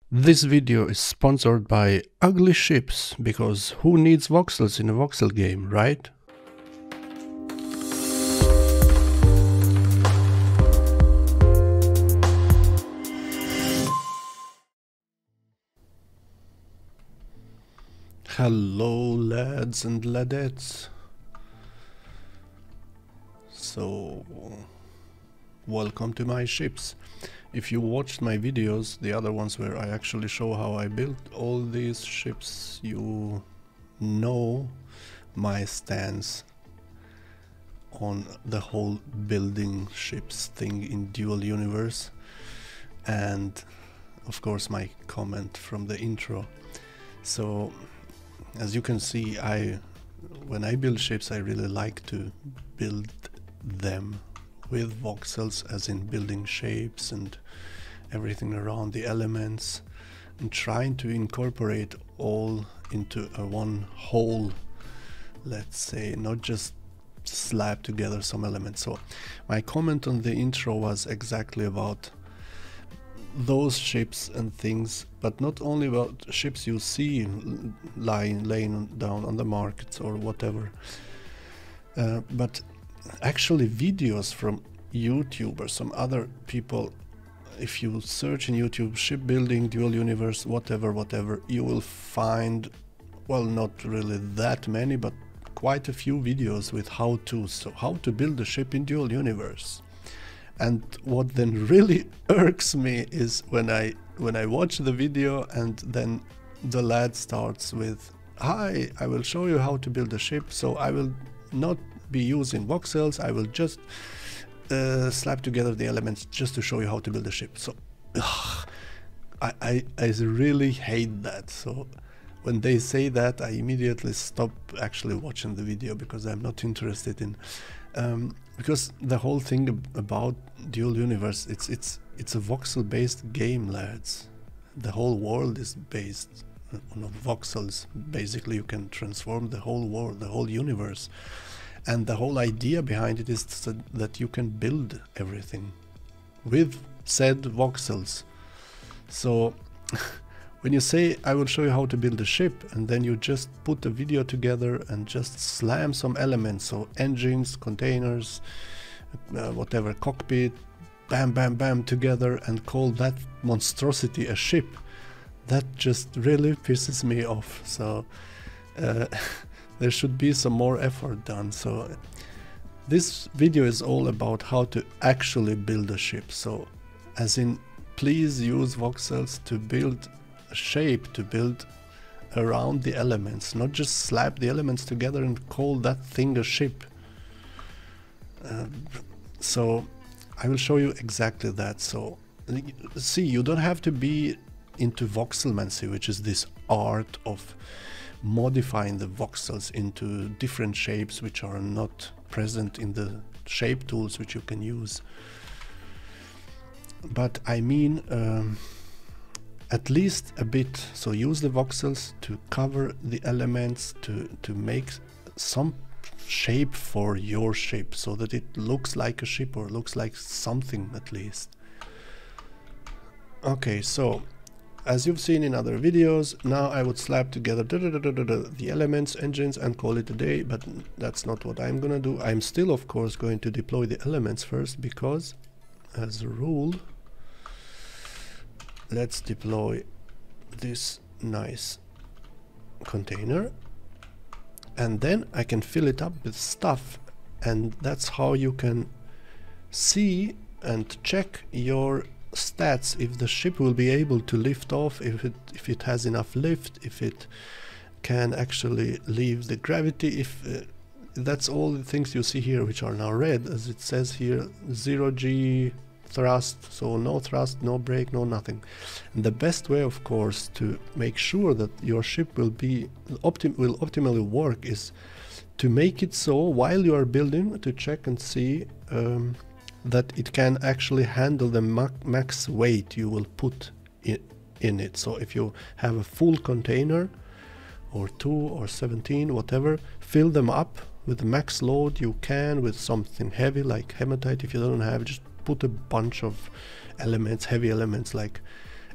This video is sponsored by Ugly Ships, because who needs voxels in a voxel game, right? Hello lads and ladettes. So, welcome to my ships. If you watched my videos, the other ones where I actually show how I built all these ships, you know my stance on the whole building ships thing in Dual Universe, and of course my comment from the intro. So as you can see, when I build ships, I really like to build them with voxels, as in building shapes and everything around the elements, and trying to incorporate all into a one whole, let's say, not just slap together some elements. So my comment on the intro was exactly about those ships and things, but not only about ships you see laying down on the markets or whatever, but actually videos from YouTube or some other people. If you search in YouTube shipbuilding, Dual Universe, whatever, you will find, well, not really that many, but quite a few videos with how to build a ship in Dual Universe. And what then really irks me is when I watch the video and then the lad starts with, "Hi, I will show you how to build a ship, so I will not be using voxels, I will just slap together the elements just to show you how to build a ship." So I really hate that. So when they say that, I immediately stop actually watching the video, because I'm not interested in because the whole thing about Dual Universe, it's a voxel based game, lads. The whole world is based on voxels. Basically you can transform the whole world, the whole universe. And the whole idea behind it is that you can build everything with said voxels. So when you say, "I will show you how to build a ship," and then you just put a video together and just slam some elements, so engines, containers, whatever, cockpit, bam, bam, bam, together, and call that monstrosity a ship, that just really pisses me off. So there should be some more effort done. So this video is all about how to actually build a ship. So as in, please use voxels to build a shape, to build around the elements, not just slap the elements together and call that thing a ship. So I will show you exactly that. So see, you don't have to be into voxelmancy, which is this art of modifying the voxels into different shapes which are not present in the shape tools which you can use. But I mean, at least a bit. So use the voxels to cover the elements, to make some shape for your ship, so that it looks like a ship, or looks like something at least. Okay, so as you've seen in other videos, now I would slap together the elements, engines, and call it a day, but that's not what I'm gonna do. I'm still, of course, going to deploy the elements first, because as a rule, let's deploy this nice container, and then I can fill it up with stuff, and that's how you can see and check your stats, if the ship will be able to lift off, if it has enough lift, if it can actually leave the gravity, if that's all the things you see here, which are now red, as it says here, 0G thrust, so no thrust, no brake, no nothing. And the best way, of course, to make sure that your ship will optimally work is to make it so while you are building, to check and see that it can actually handle the max weight you will put in it. So if you have a full container, or 2 or 17, whatever, fill them up with the max load you can, with something heavy like hematite. If you don't have, just put a bunch of elements, heavy elements like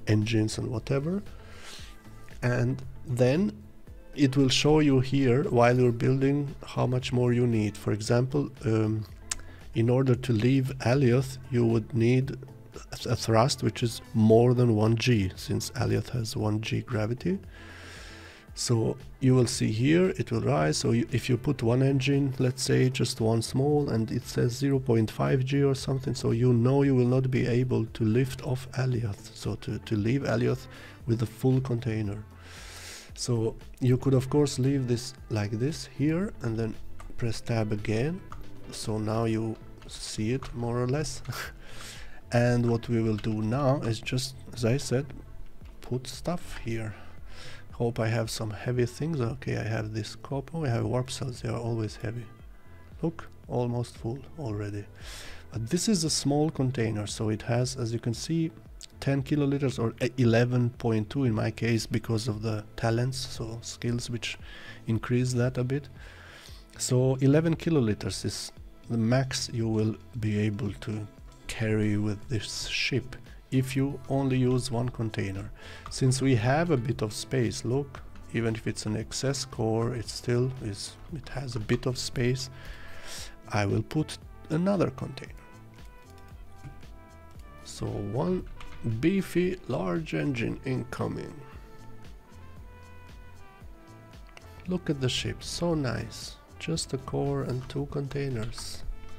engines and whatever. And then it will show you here while you're building how much more you need. For example, in order to leave Alioth, you would need a thrust which is more than 1g, since Alioth has 1g gravity. So you will see here it will rise. So if you put one engine, let's say just one small, and it says 0.5g or something, so you know you will not be able to lift off Alioth, so to leave Alioth with a full container. So you could of course leave this like this here and then press tab again, so now you see it more or less. And what we will do now is just, as I said, put stuff here. Hope I have some heavy things. Okay, I have this copper. Oh, I have warp cells, they are always heavy. Look, almost full already. But this is a small container, so it has, as you can see, 10 kiloliters or 11.2 in my case because of the talents, so skills which increase that a bit. So 11 kiloliters is the max you will be able to carry with this ship if you only use one container. Since we have a bit of space, look, even if it's an excess core, it still is, it has a bit of space. I will put another container. So one beefy large engine incoming. Look at the ship, so nice. Just a core and two containers.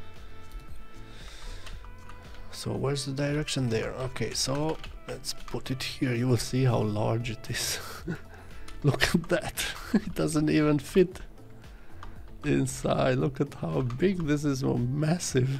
So where's the direction there? Okay, so let's put it here. You will see how large it is. Look at that. It doesn't even fit inside. Look at how big this is. Oh, massive.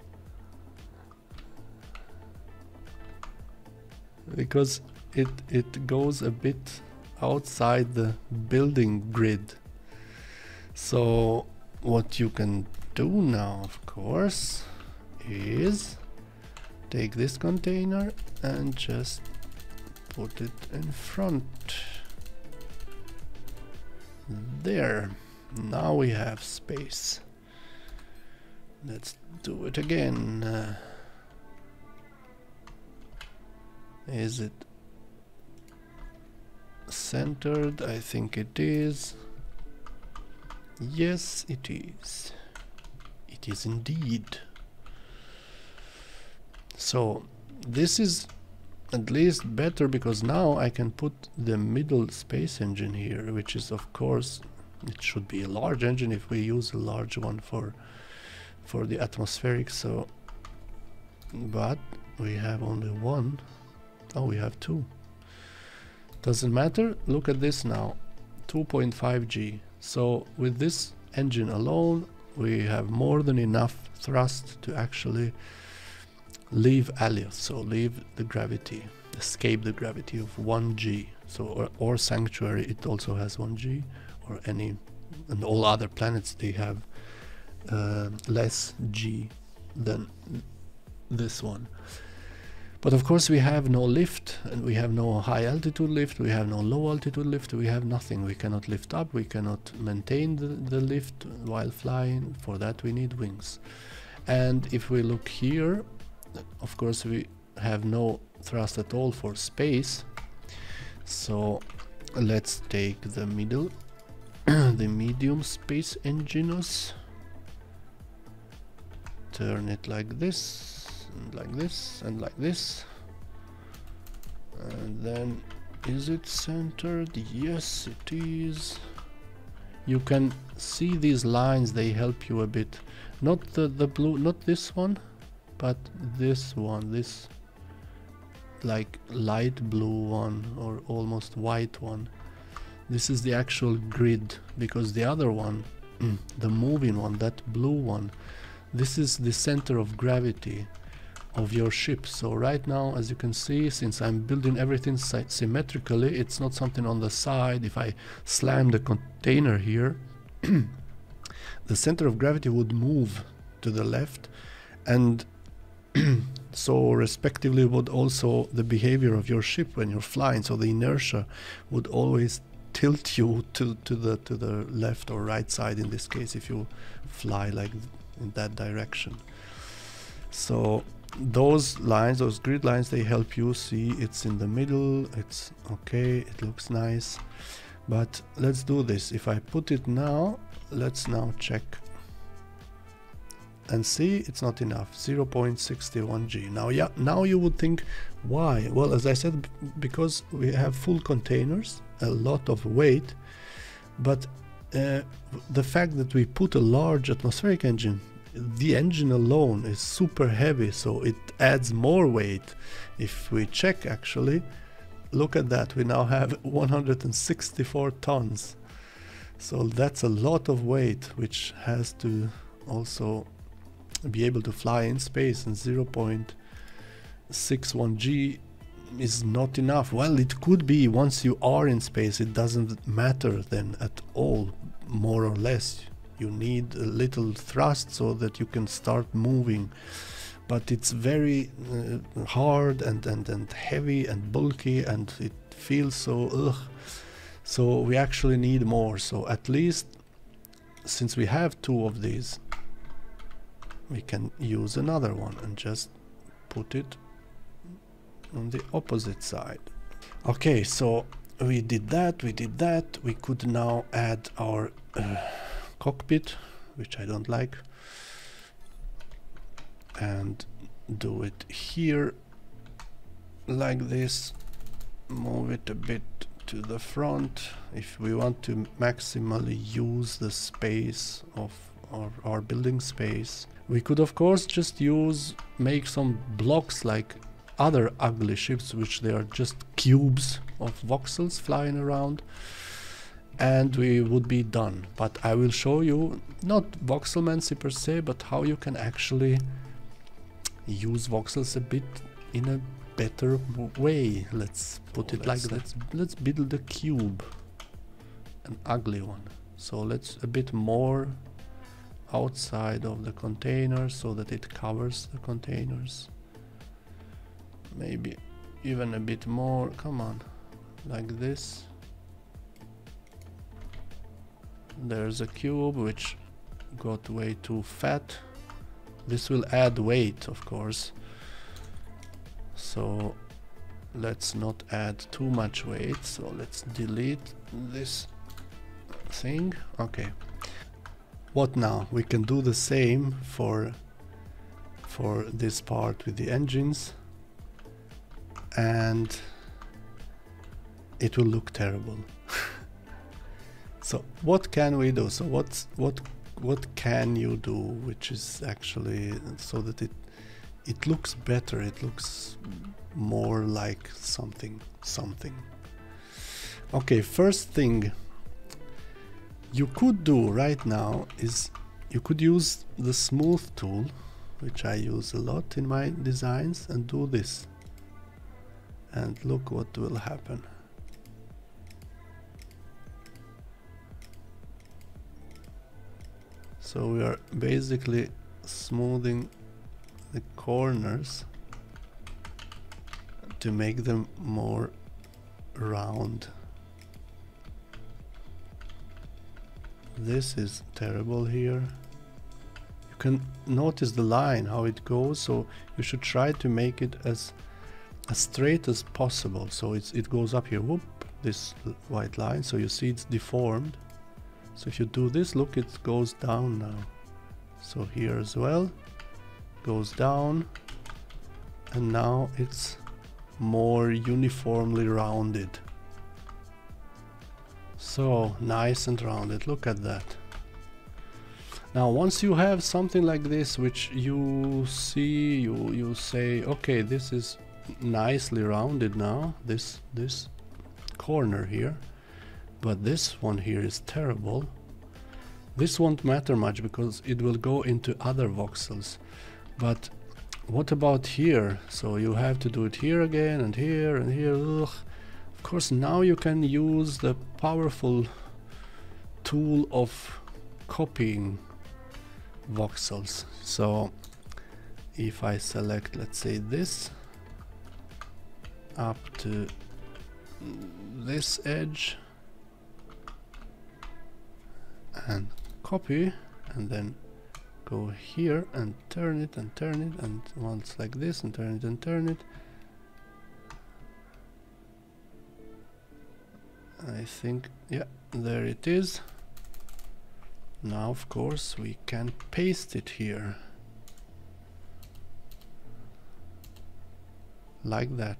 Because it goes a bit outside the building grid. So what you can do now, of course, is take this container and just put it in front. There. Now we have space. Let's do it again. Is it centered? I think it is. Yes, it is. It is indeed. So this is at least better because now I can put the middle space engine here, which is of course, it should be a large engine if we use a large one for the atmospheric. So, but we have only one. Oh, we have two. Doesn't matter. Look at this now, 2.5G. So with this engine alone, we have more than enough thrust to actually leave Alioth, so leave the gravity, escape the gravity of 1G. So or Sanctuary, it also has 1G, or any, and all other planets, they have less G than this one. But of course we have no lift, and we have no high altitude lift, we have no low altitude lift, we have nothing. We cannot lift up, we cannot maintain the lift while flying. For that we need wings. And if we look here, of course we have no thrust at all for space. So let's take the middle, the medium space enginus, turn it like this, and like this, and like this, and then is it centered? Yes, it is. You can see these lines, they help you a bit. Not the blue, not this one, but this one, this like light blue one or almost white one. This is the actual grid, because the other one, the moving one, that blue one, this is the center of gravity of your ship. So right now, as you can see, since I'm building everything symmetrically, it's not something on the side. If I slam the container here, the center of gravity would move to the left, and so respectively would also the behavior of your ship when you're flying. So the inertia would always tilt you to the left or right side, in this case, if you fly like in that direction. So those lines, those grid lines, they help you see it's in the middle, it's okay, it looks nice. But let's do this. If I put it now, let's now check and see it's not enough. 0.61G. Now, yeah, now you would think why? Well, as I said, because we have full containers, a lot of weight, but the fact that we put a large atmospheric engine, the engine alone is super heavy, so it adds more weight. If we check, actually, look at that, we now have 164 tons. So that's a lot of weight, which has to also be able to fly in space, and 0.61G is not enough. Well, it could be once you are in space, it doesn't matter then at all, more or less. You need a little thrust so that you can start moving, but it's very hard and heavy and bulky, and it feels so ugh. So we actually need more. So at least, since we have two of these, we can use another one and just put it on the opposite side. Okay, so we did that, we could now add our cockpit, which I don't like, and do it here like this, move it a bit to the front if we want to maximally use the space of our building space. We could of course just make some blocks like other ugly ships, which they are just cubes of voxels flying around, and we would be done. But I will show you not voxelmancy per se, but how you can actually use voxels a bit in a better way. Let's put it like that. Let's build a cube, an ugly one. So let's a bit more outside of the container so that it covers the containers. Maybe even a bit more, come on, like this. There's a cube which got way too fat. This will add weight, of course, so let's not add too much weight. So let's delete this thing. Okay, what now? We can do the same for this part with the engines, and it will look terrible. So what can we do? So what can you do which is actually so that it looks better, it looks more like something. Okay, first thing you could do right now is you could use the smooth tool, which I use a lot in my designs, and do this, and look what will happen. So we are basically smoothing the corners to make them more round. This is terrible here. You can notice the line, how it goes, so you should try to make it as straight as possible. So it goes up here, whoop, this white line, so you see it's deformed. So if you do this, look, it goes down now. So here as well, goes down, and now it's more uniformly rounded. So nice and rounded, look at that. Now once you have something like this, which you see, you say, okay, this is nicely rounded now, this corner here, but this one here is terrible. This won't matter much because it will go into other voxels. But what about here? So you have to do it here again, and here and here. Ugh. Of course, now you can use the powerful tool of copying voxels. So if I select, let's say, this up to this edge and copy, and then go here and turn it, and once like this, and turn it and turn it. I think, yeah, there it is. Now of course we can paste it here like that.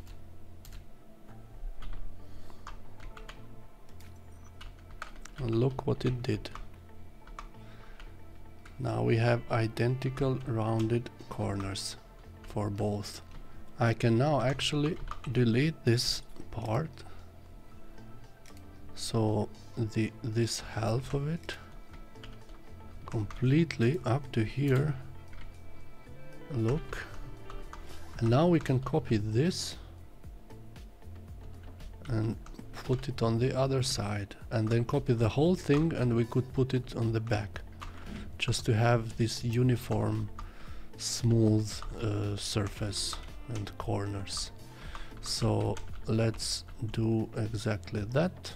And look what it did. Now we have identical rounded corners for both. I can now actually delete this part, so this half of it completely up to here, look, and now we can copy this and put it on the other side, and then copy the whole thing, and we could put it on the back, just to have this uniform smooth surface and corners. So let's do exactly that,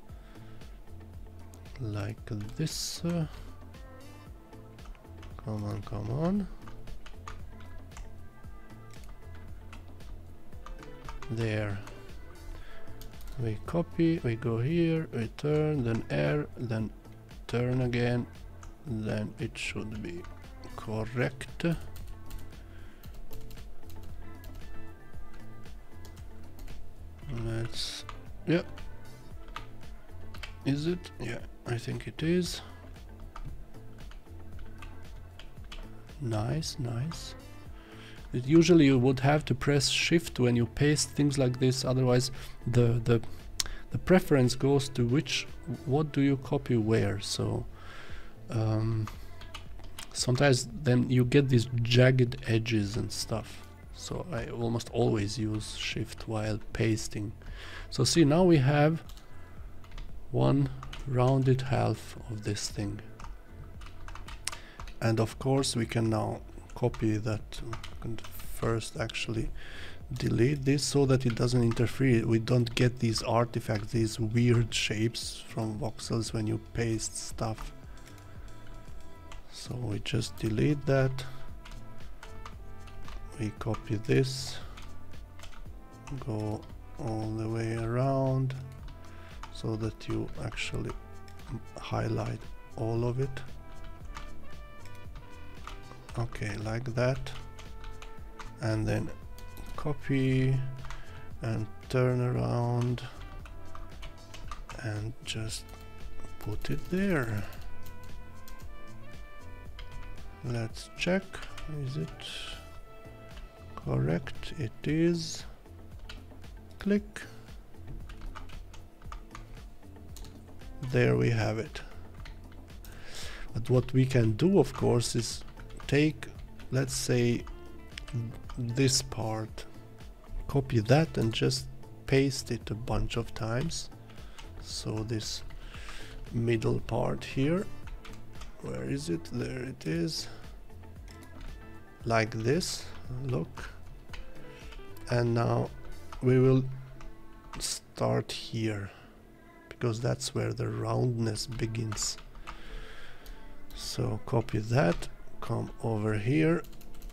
like this. Come on, come on. There. We copy, we go here, we turn, then air, then turn again, then it should be correct. Let's, yeah. Is it? Yeah, I think it is. Nice, nice. Usually you would have to press shift when you paste things like this, otherwise the preference goes to what do you copy where. So sometimes then you get these jagged edges and stuff, so I almost always use shift while pasting. So see, now we have one rounded half of this thing. And of course we can now copy that, and first actually delete this so that it doesn't interfere. We don't get these artifacts, these weird shapes from voxels when you paste stuff. So we just delete that. We copy this, go all the way around so that you actually highlight all of it. Okay, like that, and then copy and turn around and just put it there. Let's check, is it correct? It is. Click. There we have it. But what we can do, of course, is take, let's say, this part, copy that and just paste it a bunch of times. So this middle part here, where is it? There it is. Like this, look. And now we will start here, because that's where the roundness begins. So copy that. Come over here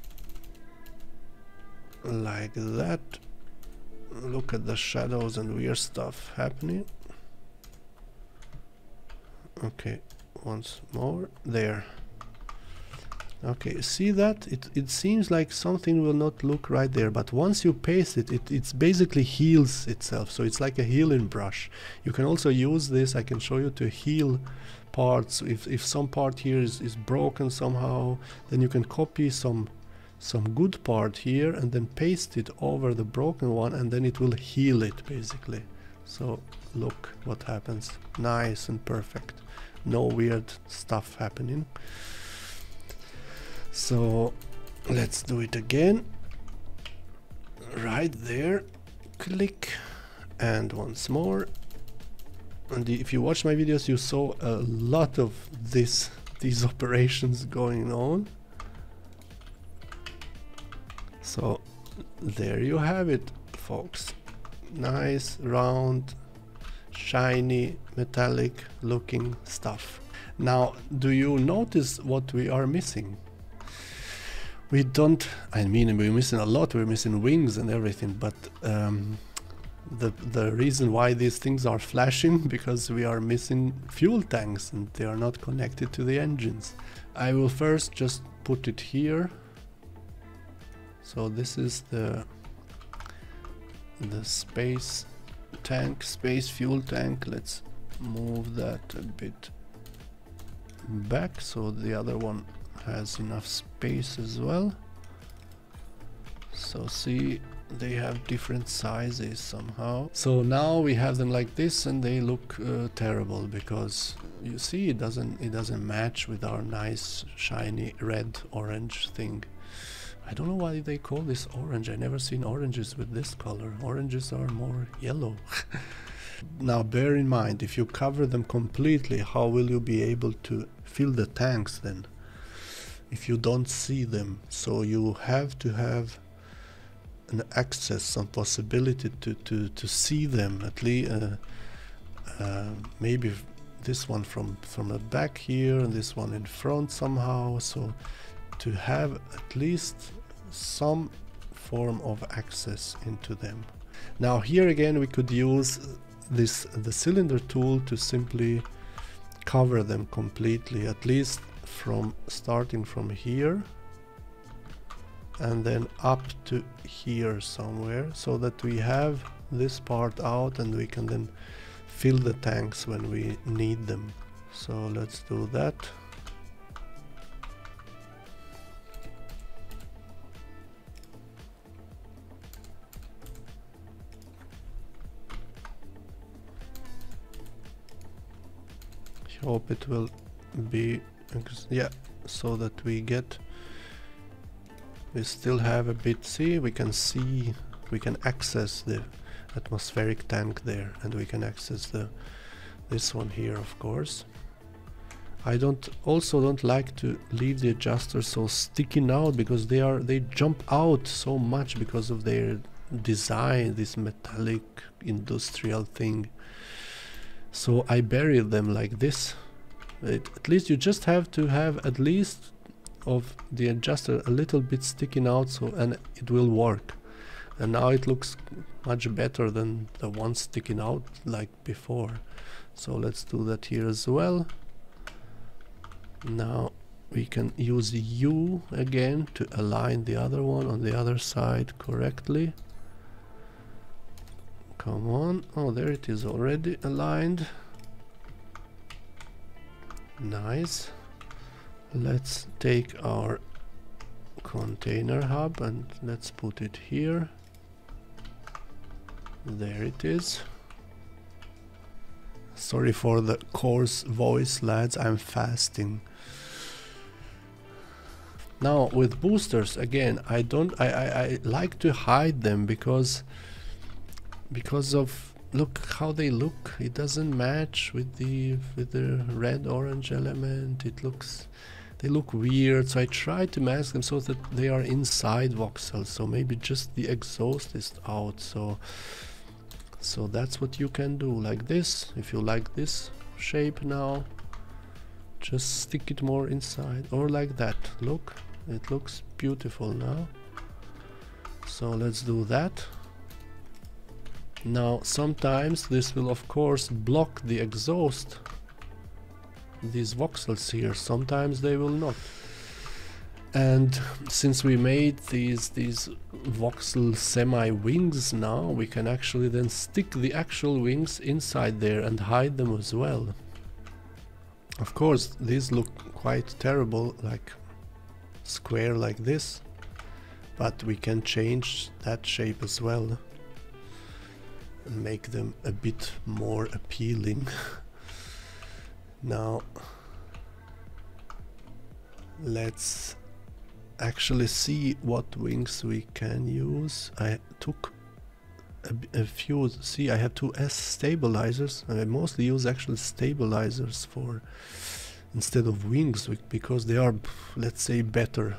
like that. Look at the shadows and weird stuff happening. Okay, once more there. Okay, see that? It seems like something will not look right there, but once you paste it, it's basically heals itself. So it's like a healing brush. You can also use this, I can show you, to heal parts. If some part here is broken somehow, then you can copy some good part here and then paste it over the broken one, and then it will heal it basically. So look what happens. Nice and perfect. No weird stuff happening. So let's do it again. Right there. Click. And once more. And if you watch my videos, you saw a lot of these operations going on. So there you have it, folks. Nice, round, shiny, metallic looking stuff. Now, do you notice what we are missing? We don't, I mean, we're missing a lot, we're missing wings and everything, but the reason why these things are flashing, because we are missing fuel tanks and they are not connected to the engines. I will first just put it here. So this is the space tank, space fuel tank. Let's move that a bit back so the other one has enough space as well. So see, they have different sizes somehow. So now we have them like this and they look terrible, because you see it doesn't match with our nice shiny red orange thing. I don't know why they call this orange. I never seen oranges with this color. Oranges are more yellow. Now bear in mind, if you cover them completely, how will you be able to fill the tanks then if you don't see them? So you have to have an access, some possibility to see them, at least maybe this one from the back here and this one in front somehow, so to have at least some form of access into them. Now here again we could use the cylinder tool to simply cover them completely, at least from starting from here and then up to here somewhere, so that we have this part out and we can then fill the tanks when we need them. So let's do that. I hope it will be, yeah, so that we still have a bit, see, we can access the atmospheric tank there, and we can access this one here, of course. I also don't like to leave the adjuster so sticking out, because they jump out so much because of their design, this metallic industrial thing. So I buried them like this. At least you just have to have at least of the adjuster a little bit sticking out, so and it will work. And now it looks much better than the one sticking out like before. So let's do that here as well. Now we can use U again to align the other one on the other side correctly. Come on. Oh, there it is already aligned. Nice. Let's take our container hub and let's put it here. There it is. Sorry for the coarse voice, lads, I'm fasting. Now with boosters again, I like to hide them because of, look how they look. It doesn't match with the red orange element. They look weird, so I try to mask them so that they are inside voxels, so maybe just the exhaust is out. So that's what you can do, like this. If you like this shape now, just stick it more inside, or like that. Look, it looks beautiful now. So let's do that. Now sometimes this will of course block the exhaust, these voxels here, sometimes they will not. And since we made these voxel semi wings now, we can actually then stick the actual wings inside there and hide them as well. Of course these look quite terrible, like square like this, but we can change that shape as well and make them a bit more appealing. Now let's actually see what wings we can use. I took a few, see, I have two S stabilizers. I mostly use actually stabilizers for instead of wings, because they are, let's say, better.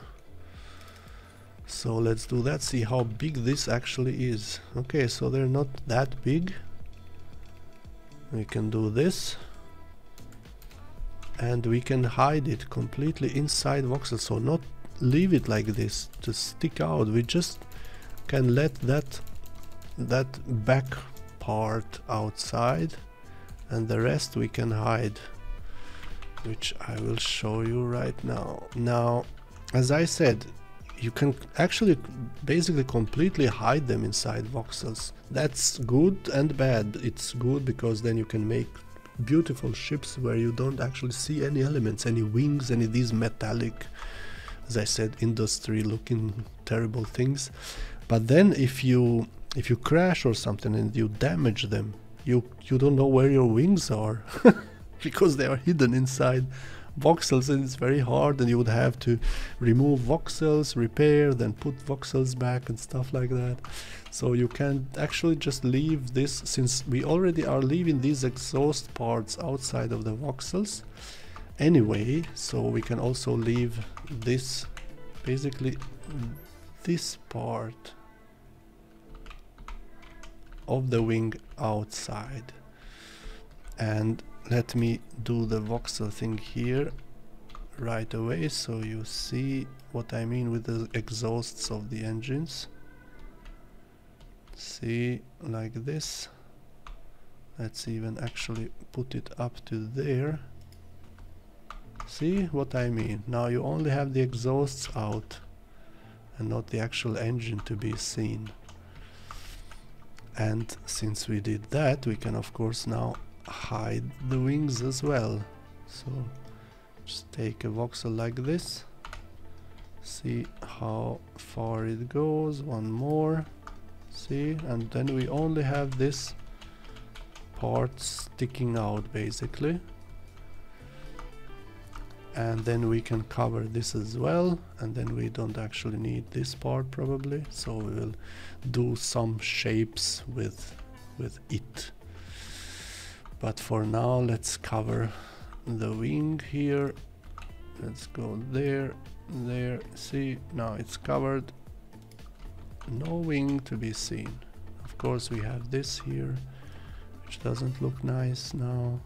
So let's do that, see how big this actually is. Okay, so they're not that big. We can do this. and we can hide it completely inside voxels, so not leave it like this to stick out. We just can let that back part outside, and the rest we can hide, which I will show you right now. Now, as I said, you can actually basically completely hide them inside voxels. That's good and bad. It's good because then you can make beautiful ships where you don't actually see any elements, any wings, any these metallic, as I said, industry looking terrible things. But then if you crash or something and you damage them, you don't know where your wings are because they are hidden inside voxels, and it's very hard, and you would have to remove voxels, repair, then put voxels back and stuff like that. So you can actually just leave this, since we already are leaving these exhaust parts outside of the voxels anyway, so we can also leave this, basically this part of the wing outside. And let me do the voxel thing here right away so you see what I mean with the exhausts of the engines. See, like this. Let's even actually put it up to there. See what I mean? Now you only have the exhausts out and not the actual engine to be seen. And since we did that, we can of course now hide the wings as well. So just take a voxel like this, see how far it goes, one more, see, and then we only have this part sticking out basically, and then we can cover this as well, and then we don't actually need this part probably, so we will do some shapes with it. But for now, let's cover the wing here. Let's go there, there. See, now it's covered. No wing to be seen. Of course, we have this here, which doesn't look nice now.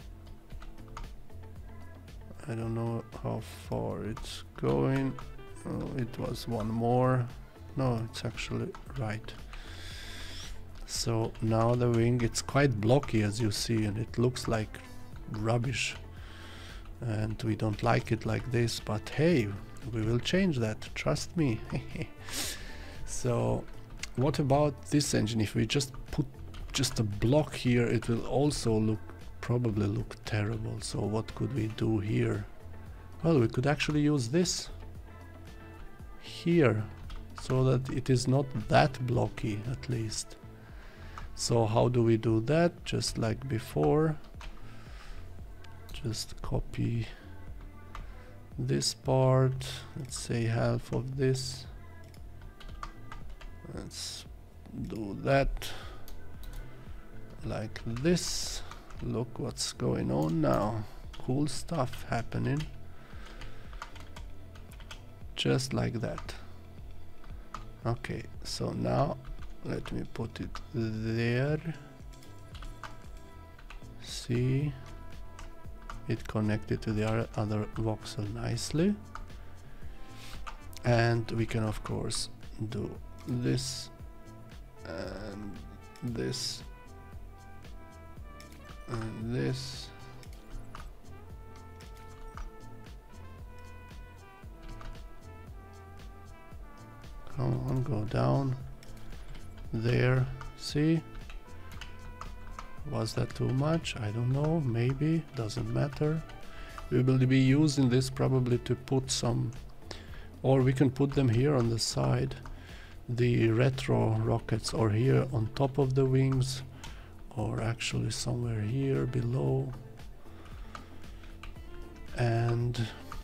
I don't know how far it's going. Oh, it was one more. No, it's actually right. So now the wing, it's quite blocky as you see, and it looks like rubbish, and we don't like it like this, but hey, we will change that, trust me. So what about this engine? If we just put just a block here, it will also probably look terrible. So what could we do here? Well, we could actually use this here so that it is not that blocky, at least. So how do we do that? Just like before, just copy this part, let's say half of this, let's do that like this. Look what's going on now, cool stuff happening, just like that. Okay, so now let me put it there. See, it connected to the other voxel nicely, and we can of course do this and this and this. Come on, go down there. See, was that too much? I don't know, maybe, doesn't matter. We will be using this probably to put some, or we can put them here on the side, the retro rockets, or here on top of the wings, or actually somewhere here below. And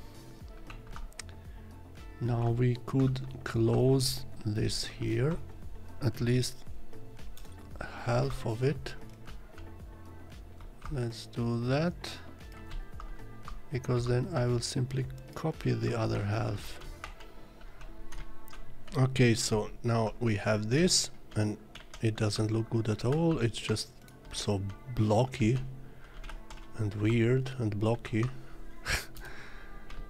now we could close this here, at least half of it. Let's do that, because then I will simply copy the other half. Okay, so now we have this, and it doesn't look good at all. It's just so blocky and weird and blocky.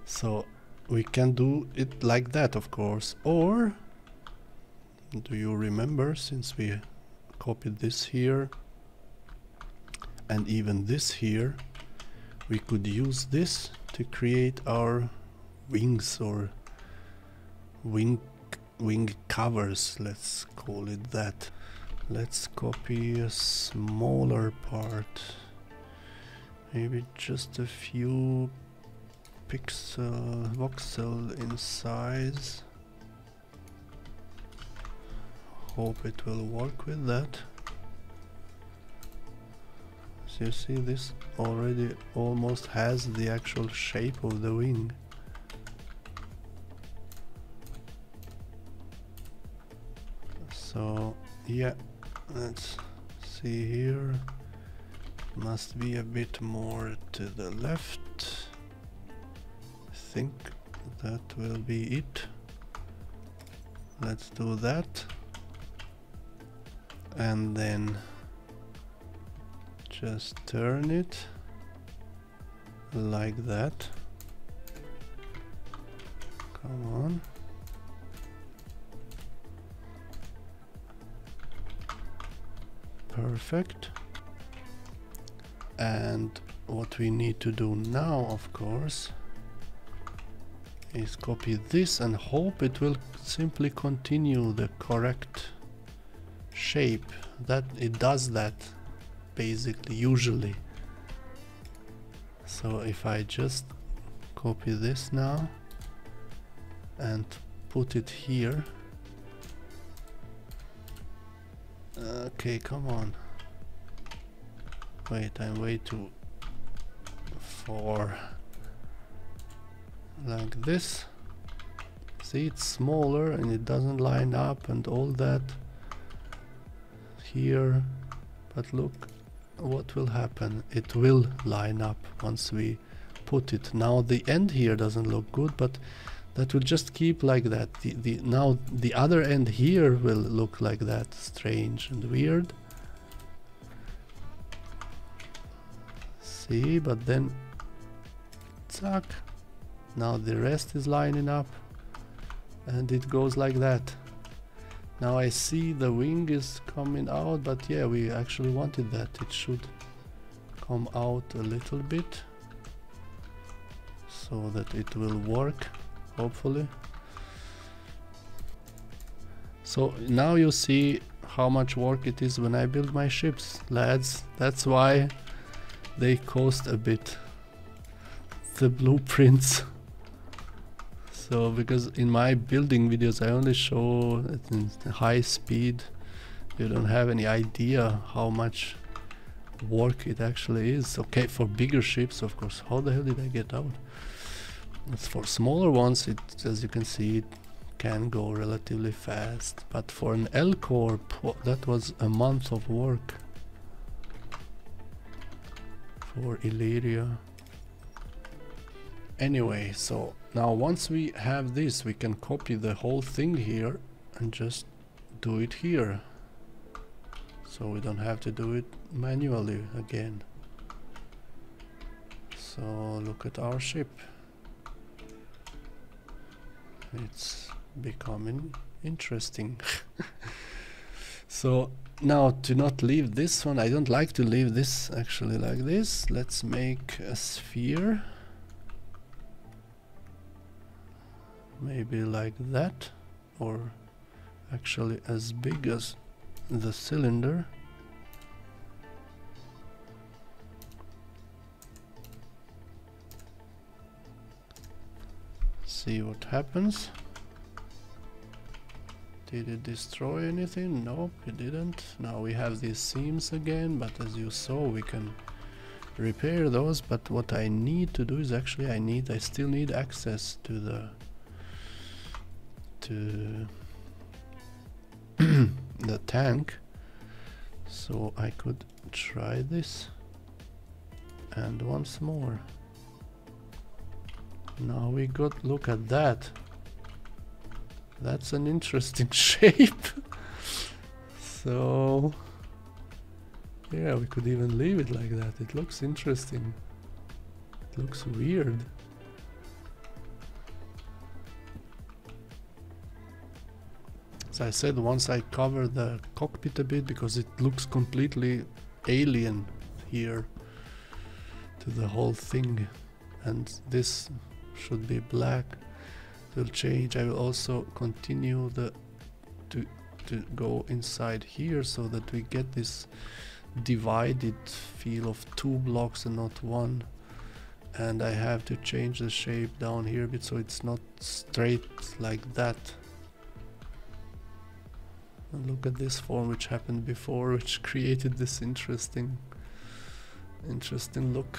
So we can do it like that, of course. Or do you remember, since we copied this here and even this here, we could use this to create our wings, or wing covers, let's call it that. Let's copy a smaller part, maybe just a few voxel in size. Hope it will work with that. So you see, this already almost has the actual shape of the wing. So yeah, let's see here. Must be a bit more to the left. I think that will be it. Let's do that. And then just turn it like that. Come on. Perfect. And what we need to do now, of course, is copy this and hope it will simply continue the correct shape. That it does that basically, usually. So if I just copy this now and put it here. Okay, come on. Wait, I'm way too far. Like this. See, it's smaller and it doesn't line up and all that here. But look what will happen. It will line up once we put it. Now the end here doesn't look good, but that will just keep like that. Now the other end here will look like that, strange and weird. See, but then zack. Now the rest is lining up and it goes like that. Now I see the wing is coming out, but yeah, we actually wanted that. It should come out a little bit so that it will work, hopefully. So now you see how much work it is when I build my ships, lads. That's why they cost a bit, the blueprints. So because in my building videos I only show it in high speed, you don't have any idea how much work it actually is. Okay, for bigger ships, of course. How the hell did I get out? It's for smaller ones, it, as you can see, it can go relatively fast. But for an L Corp, that was a month of work for Illyria. Anyway, so now once we have this, we can copy the whole thing here and just do it here. So we don't have to do it manually again. So look at our ship. It's becoming interesting. So now, to not leave this one, I don't like to leave this actually like this. Let's make a sphere. Maybe like that, or actually as big as the cylinder. See what happens. Did it destroy anything? Nope, it didn't. Now we have these seams again, but as you saw, we can repair those. But what I need to do is actually I still need access to the the tank, so I could try this. And once more. Now we got, look at that. That's an interesting shape. So yeah, we could even leave it like that. It looks interesting. It looks weird. As I said, once I cover the cockpit a bit, because it looks completely alien here to the whole thing, and this should be black. It will change. I will also continue to go inside here so that we get this divided feel of 2 blocks and not 1. And I have to change the shape down here a bit so it's not straight like that. And look at this form which happened before, which created this interesting look.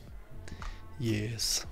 Yes.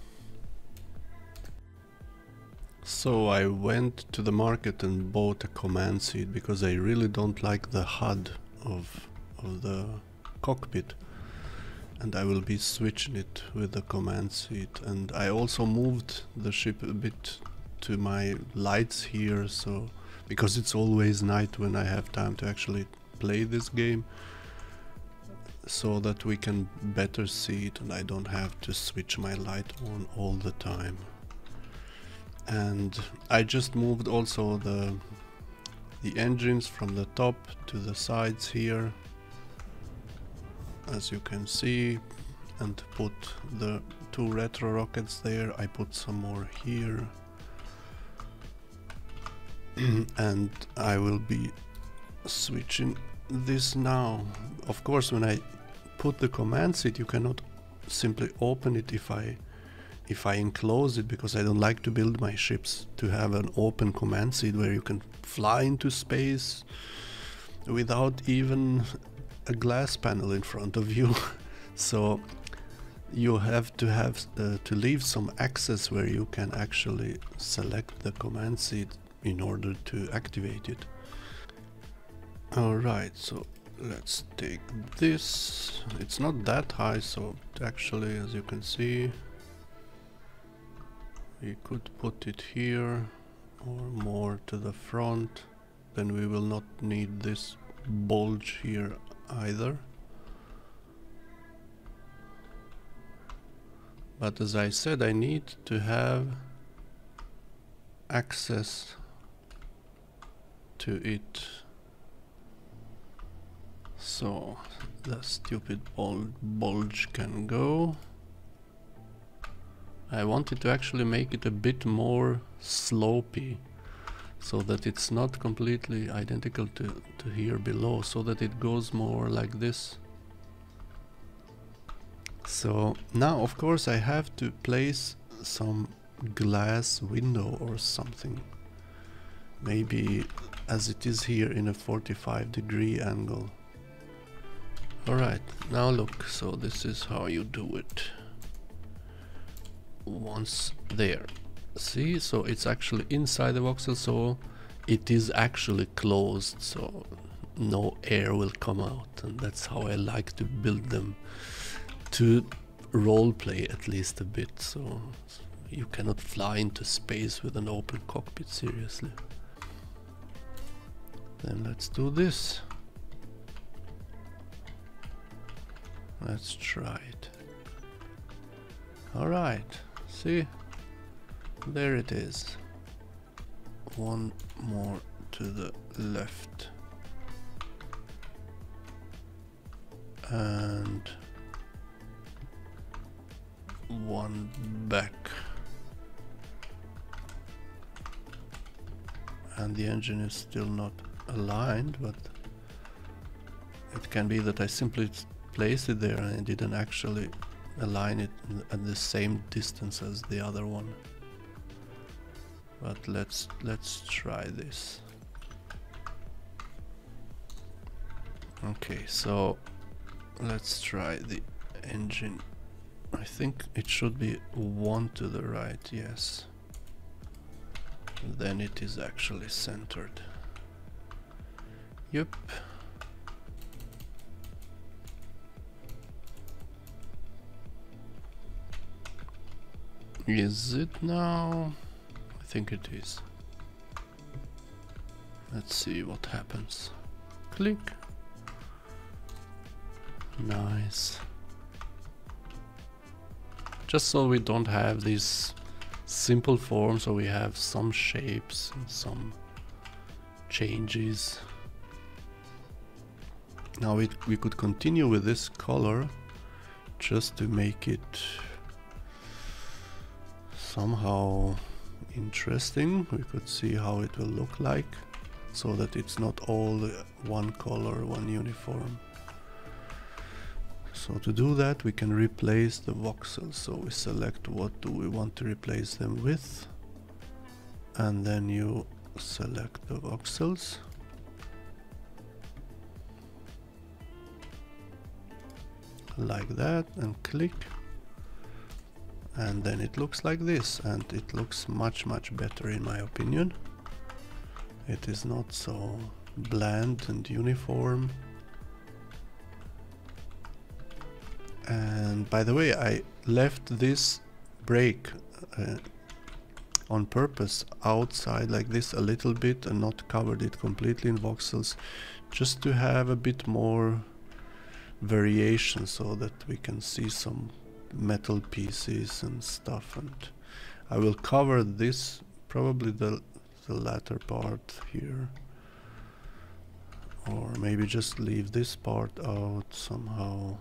So I went to the market and bought a command seat because I really don't like the HUD of the cockpit, and I will be switching it with the command seat. And I also moved the ship a bit to my lights here, so because it's always night when I have time to actually play this game, so that we can better see it and I don't have to switch my light on all the time. And I just moved also the engines from the top to the sides here, as you can see, and put the 2 retro rockets there. I put some more here. And I will be switching this now. Of course, when I put the command seat, you cannot simply open it if I enclose it, because I don't like to build my ships to have an open command seat where you can fly into space without even a glass panel in front of you. So you have to leave some access where you can actually select the command seat in order to activate it. Alright, so let's take this. It's not that high, so actually, as you can see, we could put it here or more to the front. Then we will not need this bulge here either. But as I said, I need to have access to it. So the stupid bulge can go. I wanted to actually make it a bit more slopey, so that it's not completely identical to here below, so that it goes more like this. So now of course I have to place some glass window or something, maybe as it is here in a 45-degree angle. Alright, now look, so this is how you do it. Once there, see, so it's actually inside the voxel, so it is actually closed, so no air will come out. And that's how I like to build them, to roleplay at least a bit, so you cannot fly into space with an open cockpit, seriously. Then let's do this. Let's try it. Alright, see, there it is. One more to the left. And one back. And the engine is still not aligned, but it can be that I simply placed it there and I didn't actually align it at the same distance as the other one. But let's try this. Okay, so let's try the engine. I think it should be one to the right, yes. Then it is actually centered. Yep. Is it now? I think it is. Let's see what happens. Click. Nice. Just so we don't have these simple forms, so we have some shapes and some changes. Now we could continue with this color just to make it somehow interesting. We could see how it will look like, so that it's not all one color, one uniform. So to do that we can replace the voxels. So we select what do we want to replace them with, and then you select the voxels. Like that, and click, and then it looks like this, and it looks much better in my opinion. It is not so bland and uniform. And by the way, I left this break on purpose outside like this a little bit and not covered it completely in voxels, just to have a bit more variation, so that we can see some metal pieces and stuff. And I will cover this, probably the latter part here, or maybe just leave this part out somehow.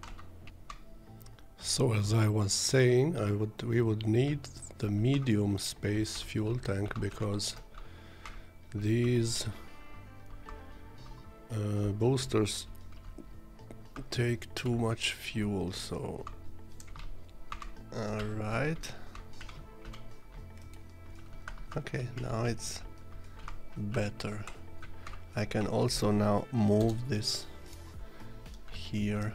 So as I was saying, we would need the medium space fuel tank, because these boosters take too much fuel. So alright, okay, now it's better. I can also now move this here,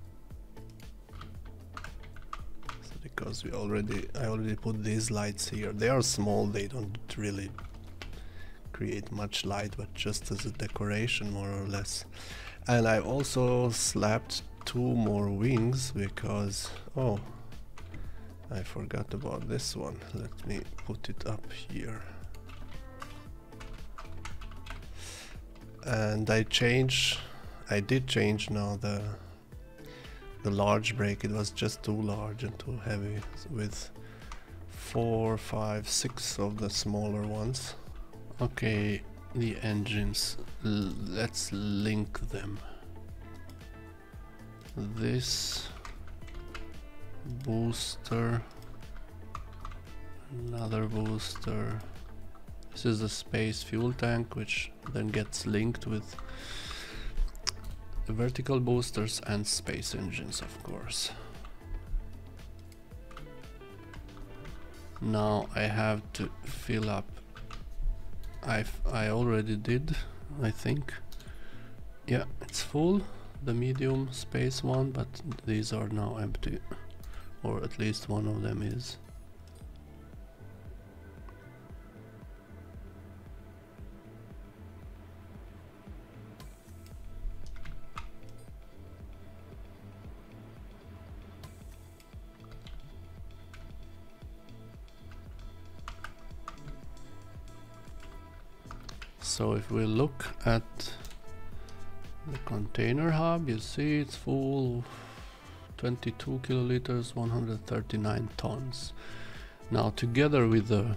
so because I already put these lights here. They are small, they don't really create much light, but just as a decoration more or less. And I also slapped 2 more wings because, oh, I forgot about this one. Let me put it up here. And I did change now the large brake. It was just too large and too heavy, with 4, 5, 6 of the smaller ones. Okay, the engines, let's link them. This booster, another booster. This is the space fuel tank, which then gets linked with the vertical boosters and space engines, of course. Now I have to fill up. I already did, I think. Yeah, it's full, the medium space one, but these are now empty, or at least one of them is. So if we look at the container hub, you see it's full, 22 kiloliters, 139 tons. Now together with the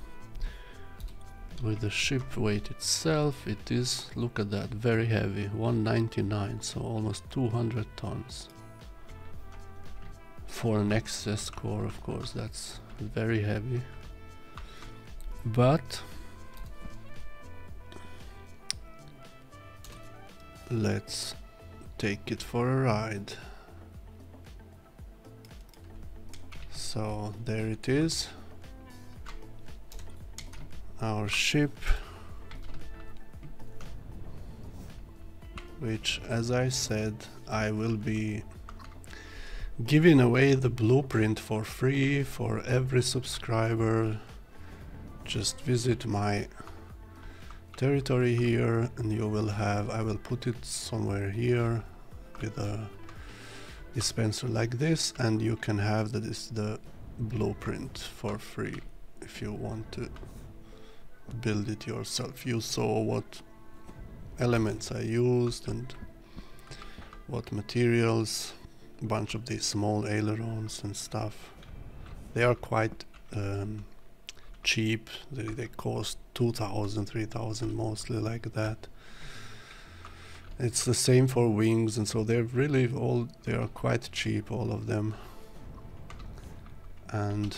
ship weight itself, it is, look at that, very heavy, 199, so almost 200 tons. For an excess core, of course, that's very heavy. But let's take it for a ride. So there it is, our ship, which, as I said, I will be giving away the blueprint for free for every subscriber. Just visit my territory here and you will have, I will put it somewhere here with a dispenser like this, and you can have the blueprint for free if you want to build it yourself. You saw what elements I used and what materials, a bunch of these small ailerons and stuff. They are quite cheap. They cost 2,000, 3,000 mostly, like that. It's the same for wings, and so they're really they are quite cheap, all of them. And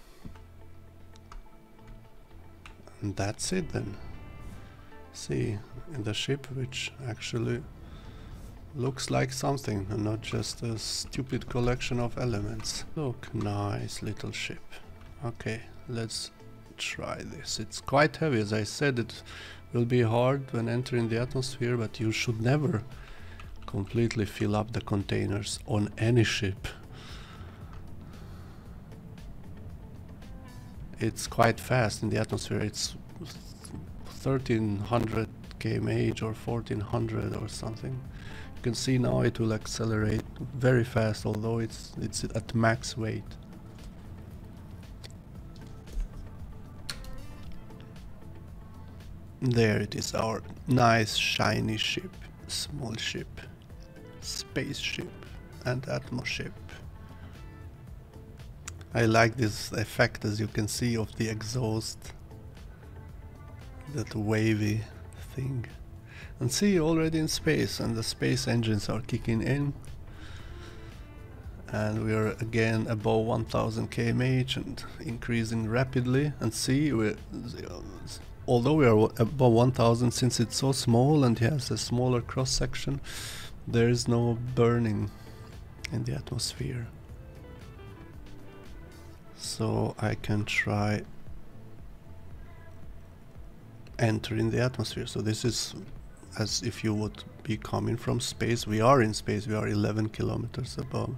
that's it then. See, in the ship, which actually looks like something and not just a stupid collection of elements. Look, nice little ship. Okay, let's try this. It's quite heavy, as I said. It will be hard when entering the atmosphere, but you should never completely fill up the containers on any ship. It's quite fast in the atmosphere. It's 1300 kmh or 1400 or something. You can see now it will accelerate very fast, although it's at max weight. There it is, our nice shiny ship, small ship, spaceship and atmoship. I like this effect, as you can see, of the exhaust, that wavy thing. And see, already in space, and the space engines are kicking in. And we are again above 1000 kmh and increasing rapidly. And see, although we are above 1000, since it's so small and has a smaller cross section, there is no burning in the atmosphere. So I can try entering the atmosphere. So this is as if you would be coming from space. We are in space, we are 11 kilometers above.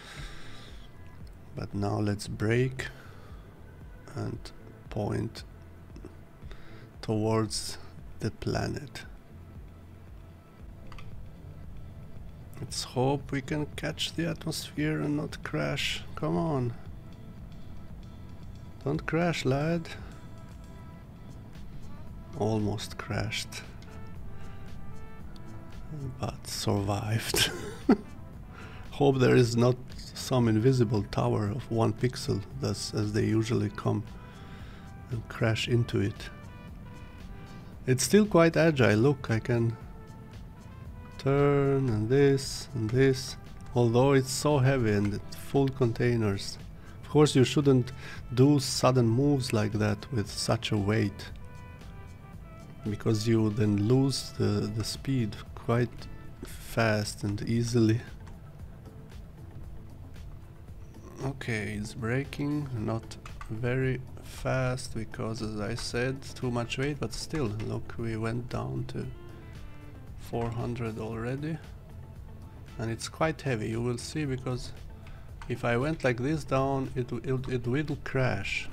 But now let's brake and point towards the planet. Let's hope we can catch the atmosphere and not crash. Come on. Don't crash, lad. Almost crashed, but survived. Hope there is not some invisible tower of 1 pixel, thus as they usually come and crash into it. It's still quite agile. Look, I can turn and this, although it's so heavy and full containers. Of course you shouldn't do sudden moves like that with such a weight, because you then lose the speed quite fast and easily. Okay, it's braking, not very fast because, as I said, too much weight, but still, look, we went down to 400 already, and it's quite heavy. You will see, because if I went like this down, it will crash.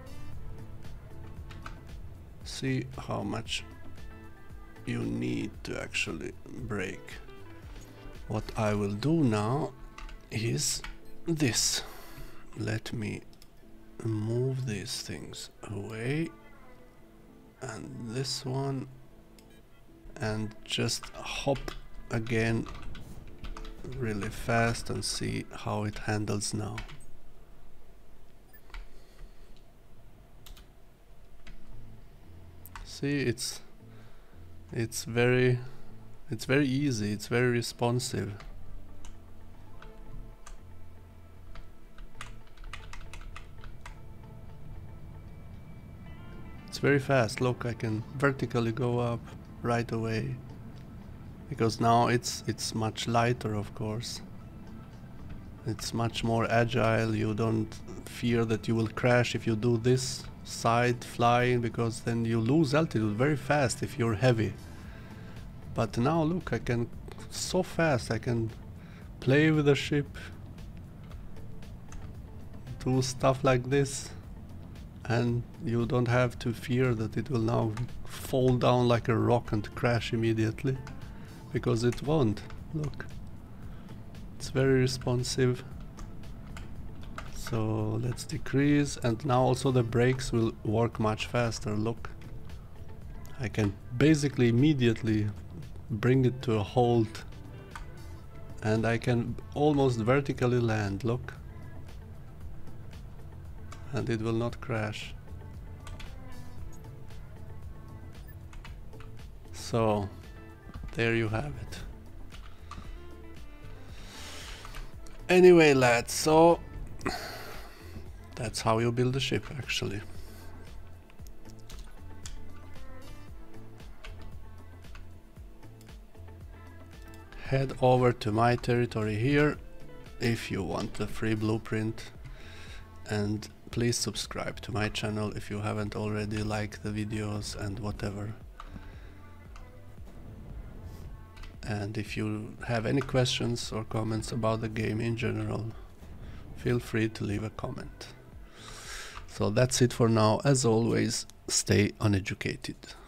See how much you need to actually brake. What I will do now is this. Let me move these things away, and this one, and just hop again really fast and see how it handles now. See, it's very easy, it's very responsive. It's very fast. Look, I can vertically go up right away, because now it's much lighter, of course. It's much more agile. You don't fear that you will crash if you do this side flying, because then you lose altitude very fast if you're heavy. But now look, I can so fast, I can play with the ship, do stuff like this, and you don't have to fear that it will now fall down like a rock and crash immediately, because it won't. Look, it's very responsive. So let's decrease, and now also the brakes will work much faster. Look, I can basically immediately bring it to a halt, and I can almost vertically land. Look, and it will not crash. So there you have it. Anyway, lads, so that's how you build a ship, actually. Head over to my territory here if you want a free blueprint, and please subscribe to my channel if you haven't already, like the videos and whatever. And if you have any questions or comments about the game in general, feel free to leave a comment. So that's it for now. As always, stay uneducated.